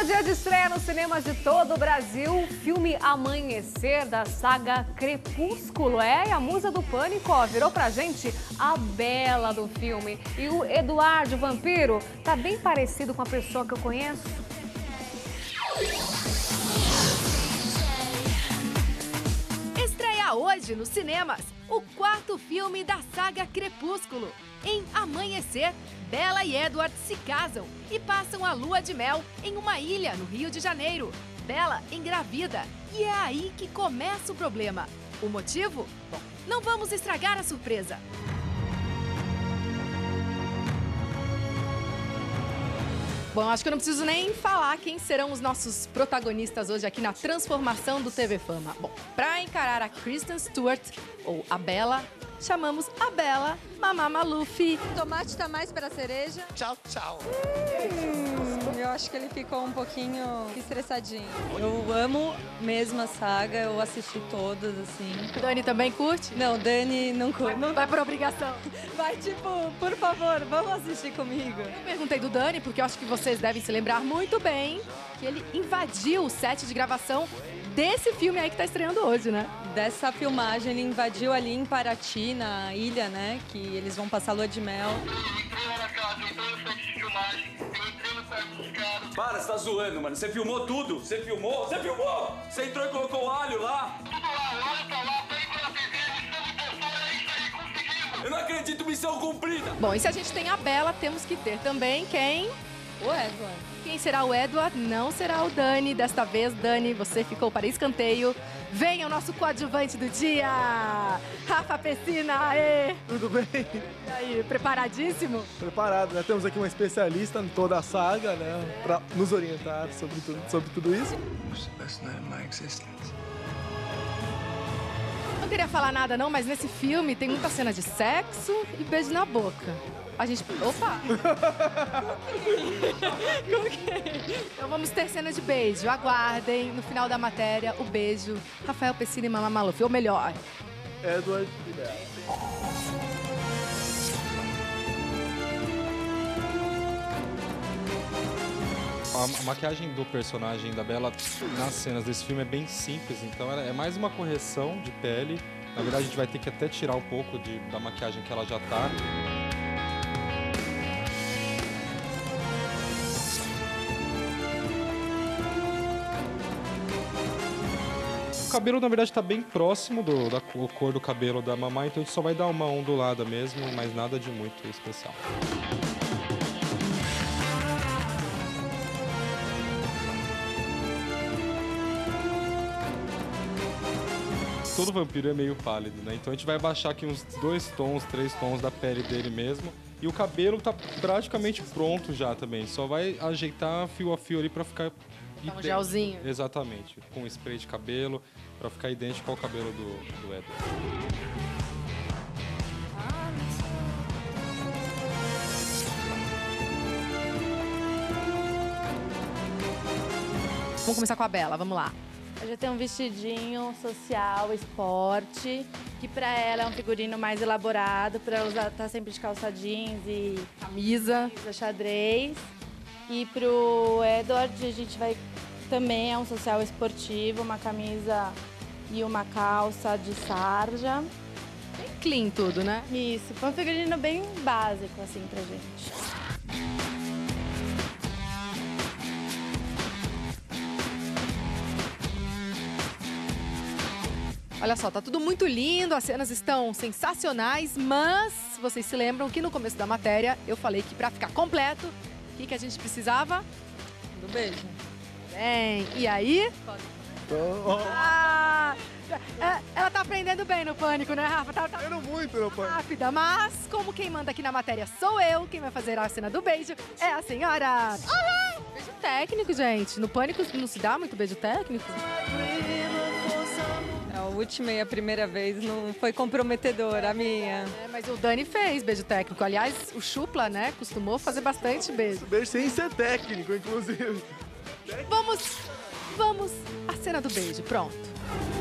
é dia de estreia nos cinemas de todo o Brasil, o filme Amanhecer, da saga Crepúsculo. E a musa do Pânico, ó, virou pra gente a Bela do filme. E o Eduardo, o vampiro, tá bem parecido com a pessoa que eu conheço. Estreia hoje nos cinemas o quarto filme da saga Crepúsculo. Em Amanhecer, Bella e Edward se casam e passam a lua de mel em uma ilha no Rio de Janeiro. Bella engravida e é aí que começa o problema. O motivo? Bom, não vamos estragar a surpresa. Bom, acho que eu não preciso nem falar quem serão os nossos protagonistas hoje aqui na transformação do TV Fama. Bom, para encarar a Kristen Stewart, ou a Bella, chamamos a Bella Mamá Maluf. O tomate tá mais para a cereja. Tchau, tchau. Eu acho que ele ficou um pouquinho estressadinho. Eu amo mesmo a saga, eu assisti todas, assim. Dani também curte? Não, Dani não curte. Não vai por obrigação. Vai, tipo, por favor, vamos assistir comigo. Eu perguntei do Dani, porque eu acho que vocês devem se lembrar muito bem que ele invadiu o set de gravação desse filme aí que tá estreando hoje, né? Dessa filmagem, ele invadiu ali em Paraty, na ilha, né? Que eles vão passar lua de mel. Para, você tá zoando, mano. Você filmou tudo? Você filmou? Você filmou? Você entrou e colocou o alho lá? Tudo lá, o alho tá lá, tem pra TV, missão de pessoa, é isso aí, conseguimos. Eu não acredito, missão cumprida. Bom, e se a gente tem a Bella, temos que ter também quem? O Edward. Quem será o Edward? Não será o Dani. Desta vez, Dani, você ficou para escanteio. Venha o nosso coadjuvante do dia, Rafa Pessina. Aê! Tudo bem? E aí, preparadíssimo? Preparado, né? Temos aqui uma especialista em toda a saga, né? Para nos orientar sobre tudo isso. Não queria falar nada não, mas nesse filme tem muita cena de sexo e beijo na boca. A gente... Opa! Como que é? Então vamos ter cena de beijo. Aguardem, no final da matéria, o beijo. Rafael Pessina e Mamá Maluf, ou melhor. Edward e Bella. A maquiagem do personagem da Bella nas cenas desse filme é bem simples, então ela é mais uma correção de pele. Na verdade, a gente vai ter que até tirar um pouco da maquiagem que ela já tá. O cabelo, na verdade, está bem próximo da cor do cabelo da mamãe, então a gente só vai dar uma ondulada mesmo, mas nada de muito especial. Todo vampiro é meio pálido, né? Então a gente vai baixar aqui uns 2 tons, 3 tons da pele dele mesmo. E o cabelo tá praticamente pronto já também. Só vai ajeitar fio a fio ali pra ficar... Então, um gelzinho. Exatamente. Com spray de cabelo, pra ficar idêntico ao cabelo do Edward. Vamos começar com a Bella, vamos lá. Eu já tenho um vestidinho social, esporte, que pra ela é um figurino mais elaborado, pra ela usar, tá sempre de calça jeans e camisa xadrez. E pro Edward a gente vai também é um social esportivo, uma camisa e uma calça de sarja. Bem clean tudo, né? Isso, foi um figurino bem básico assim pra gente. Olha só, tá tudo muito lindo, as cenas estão sensacionais, mas vocês se lembram que no começo da matéria eu falei que pra ficar completo, o que a gente precisava? Do beijo. Bem, e aí? Ah, ela tá aprendendo bem no Pânico, né, Rafa? Tá aprendendo muito no Pânico. Rápida, mas como quem manda aqui na matéria sou eu, quem vai fazer a cena do beijo é a senhora. Uhum. Beijo técnico, gente. No Pânico não se dá muito beijo técnico? A última e a primeira vez não foi comprometedora, a minha. É, mas o Dani fez beijo técnico. Aliás, o Chupla, né, costumou fazer bastante beijo. Beijo sem ser técnico, inclusive. Vamos, a cena do beijo, pronto.